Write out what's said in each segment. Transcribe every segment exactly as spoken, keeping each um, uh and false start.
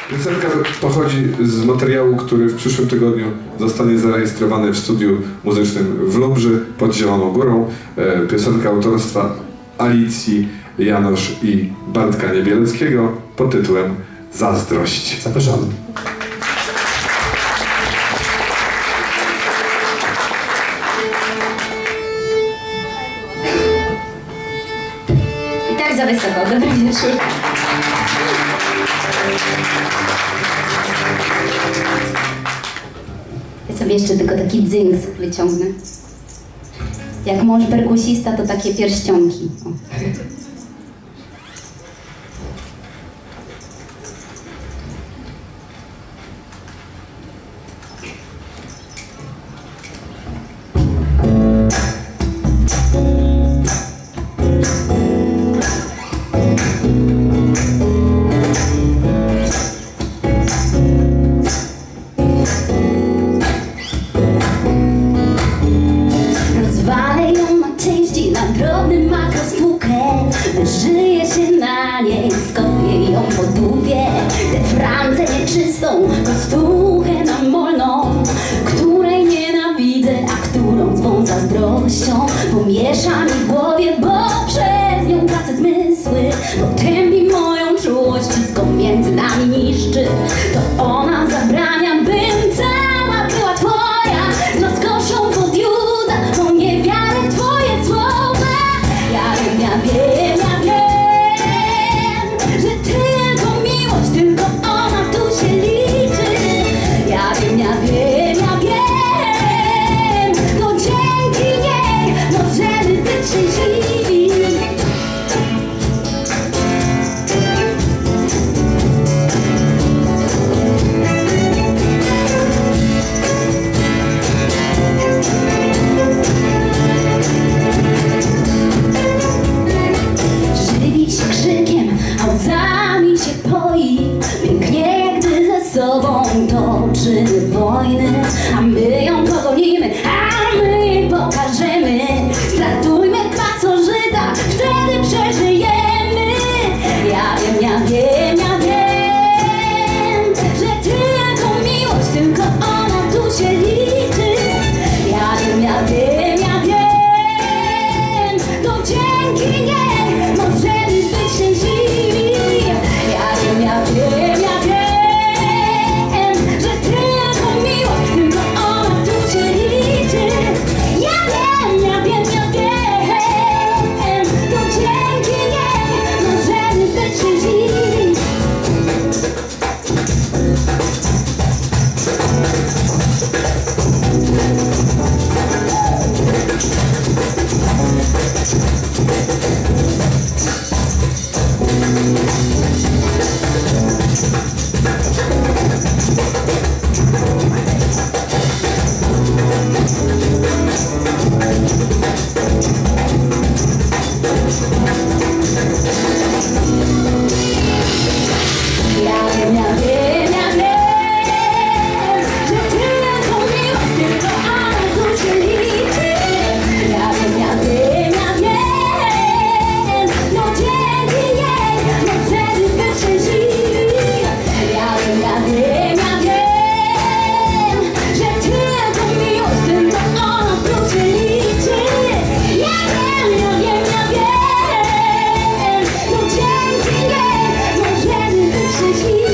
Piosenka pochodzi z materiału, który w przyszłym tygodniu zostanie zarejestrowany w studiu muzycznym w Lubrzy pod Zieloną Górą. Piosenka autorstwa Alicji Janosz i Bartka Niebieleckiego pod tytułem Zazdrość. Zapraszamy. I tak za wysoko, dobry wieczór. Ja sobie jeszcze tylko taki dzynks wyciągnę. Jak mąż perkusista, to takie pierścionki. O. Drobny makrospółkę, żyje się na niej, skopię ją po dupie. Tę Francję nieczystą, kostuchę namolną, której nienawidzę, a którą zwą zazdrością. Pomiesza mi w głowie, bo przez nią tracę zmysły. Potępi moją czułość, wszystko między nami niszczy. To ona zabrania, bym cała była twoja. Z rozkoszą podjudza, bo nie wiarę w twoje słowa. Ja wiem, ja wiem, ja wiem, że tylko miłość, tylko ona tu się liczy. Ja wiem, ja wiem, ja wiem, to dzięki niej możemy być szczęśliwi. Żywi się krzykiem, a łzami się poi. Pięknie, gdy ze sobą toczymy wojny. A my ją pogonimy, a my jej pokażemy. Stratujmy pasożyta, wtedy przeżyjemy. Ja wiem, ja wiem, ja wiem, że tylko miłość, tylko ona tu się liczy. Ja wiem, ja wiem, ja wiem, to dzięki niej możemy być szczęśliwi. Ja wiem, ja wiem, ja wiem, że tylko miłość, tylko ona tu się liczy. Ja wiem, ja wiem, ja wiem, to dzięki niej możemy być szczęśliwi. Ja wiem, ja wiem, ja wiem, że tylko miłość, tylko ona tu się liczy. Ja wiem, ja wiem, ja wiem, no dzięki niej możemy być szczęśliwi. Ja wiem, ja wiem, ja wiem, że tylko miłość, tylko ona tu się liczy. Ja wiem, ja wiem, ja wiem, no dzięki niej możemy być szczęśliwi.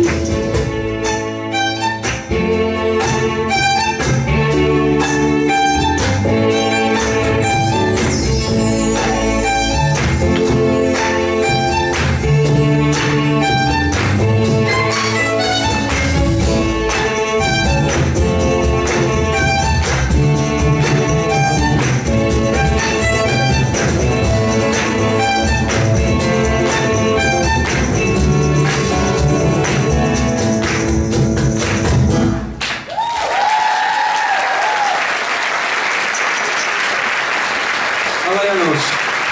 Ale Janusz,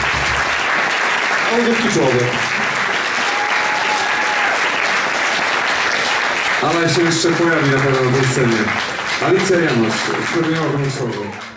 on wielki człowiek. Ale się jeszcze pojawi na pewno w tej scenie. Alicja Janosz, zrobiła wam słowo.